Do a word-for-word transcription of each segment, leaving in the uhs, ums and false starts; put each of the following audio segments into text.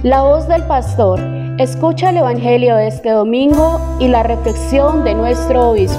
La voz del pastor. Escucha el Evangelio de este domingo y la reflexión de nuestro obispo.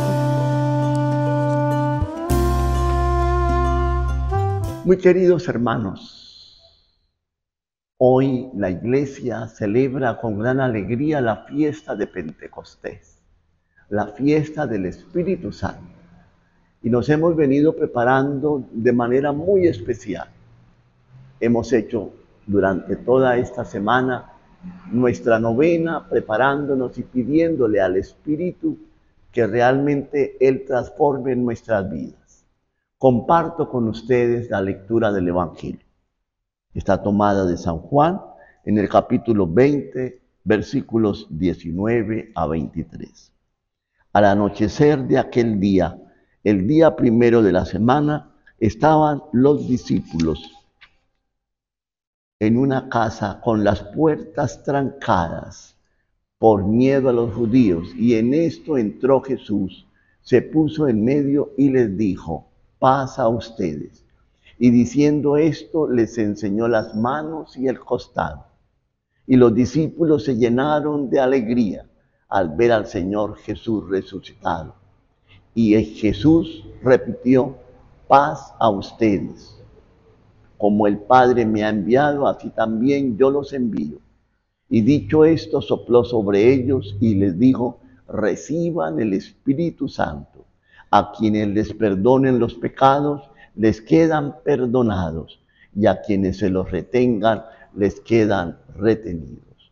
Muy queridos hermanos, hoy la Iglesia celebra con gran alegría la fiesta de Pentecostés, la fiesta del Espíritu Santo. Y nos hemos venido preparando de manera muy especial. Hemos hecho durante toda esta semana nuestra novena, preparándonos y pidiéndole al Espíritu que realmente Él transforme nuestras vidas. Comparto con ustedes la lectura del Evangelio. Está tomada de San Juan en el capítulo veinte, versículos diecinueve a veintitrés. Al anochecer de aquel día, el día primero de la semana, estaban los discípulos en una casa con las puertas trancadas por miedo a los judíos, y en esto entró Jesús, se puso en medio y les dijo: paz a ustedes. Y diciendo esto, les enseñó las manos y el costado. Y los discípulos se llenaron de alegría al ver al Señor Jesús resucitado. Y Jesús repitió: paz a ustedes. Como el Padre me ha enviado, así también yo los envío. Y dicho esto, sopló sobre ellos y les dijo: reciban el Espíritu Santo. A quienes les perdonen los pecados, les quedan perdonados, y a quienes se los retengan, les quedan retenidos.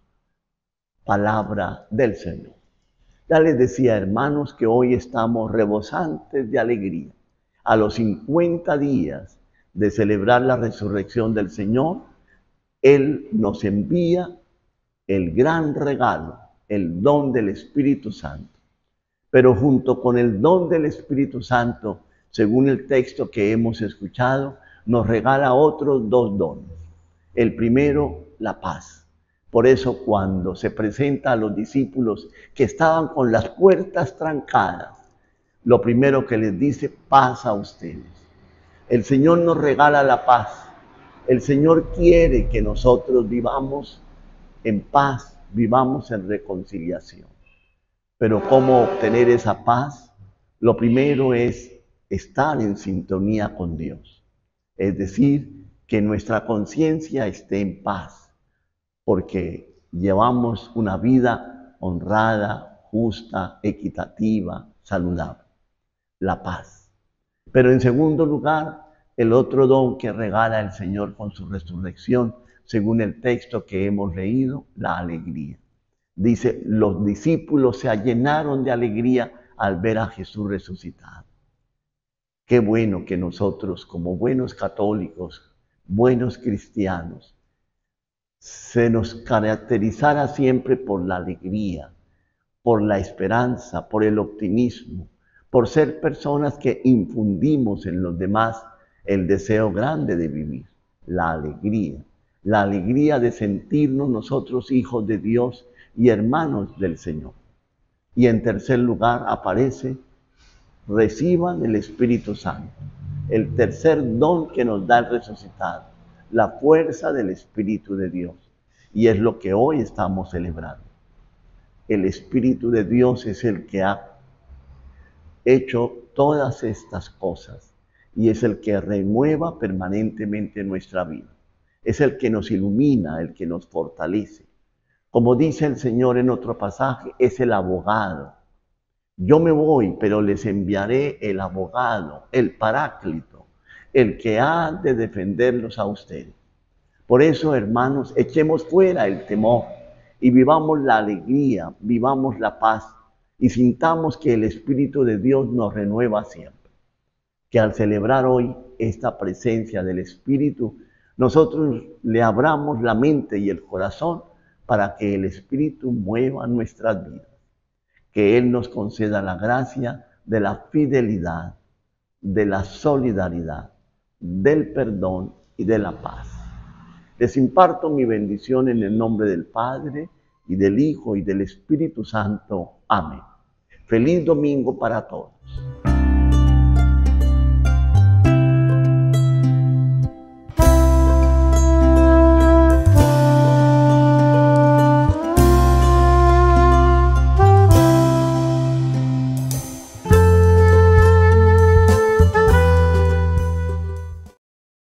Palabra del Señor. Ya les decía, hermanos, que hoy estamos rebosantes de alegría. A los cincuenta días de celebrar la resurrección del Señor, Él nos envía el gran regalo, el don del Espíritu Santo. Pero junto con el don del Espíritu Santo, según el texto que hemos escuchado, nos regala otros dos dones. El primero, la paz. Por eso, cuando se presenta a los discípulos que estaban con las puertas trancadas, lo primero que les dice: paz a ustedes. El Señor nos regala la paz. El Señor quiere que nosotros vivamos en paz, vivamos en reconciliación. Pero ¿cómo obtener esa paz? Lo primero es estar en sintonía con Dios. Es decir, que nuestra conciencia esté en paz, porque llevamos una vida honrada, justa, equitativa, saludable. La paz. Pero en segundo lugar, el otro don que regala el Señor con su resurrección, según el texto que hemos leído, la alegría. Dice: los discípulos se llenaron de alegría al ver a Jesús resucitado. Qué bueno que nosotros, como buenos católicos, buenos cristianos, se nos caracterizara siempre por la alegría, por la esperanza, por el optimismo, por ser personas que infundimos en los demás el deseo grande de vivir, la alegría, la alegría de sentirnos nosotros hijos de Dios y hermanos del Señor. Y en tercer lugar aparece: reciban el Espíritu Santo, el tercer don que nos da el resucitado, la fuerza del Espíritu de Dios. Y es lo que hoy estamos celebrando. El Espíritu de Dios es el que ha hecho todas estas cosas y es el que renueva permanentemente nuestra vida. Es el que nos ilumina, el que nos fortalece. Como dice el Señor en otro pasaje, es el abogado. Yo me voy, pero les enviaré el abogado, el paráclito, el que ha de defenderlos a ustedes. Por eso, hermanos, echemos fuera el temor y vivamos la alegría, vivamos la paz, y sintamos que el Espíritu de Dios nos renueva siempre. Que al celebrar hoy esta presencia del Espíritu, nosotros le abramos la mente y el corazón para que el Espíritu mueva nuestras vidas. Que Él nos conceda la gracia de la fidelidad, de la solidaridad, del perdón y de la paz. Les imparto mi bendición en el nombre del Padre, y del Hijo, y del Espíritu Santo. Amén. Feliz domingo para todos.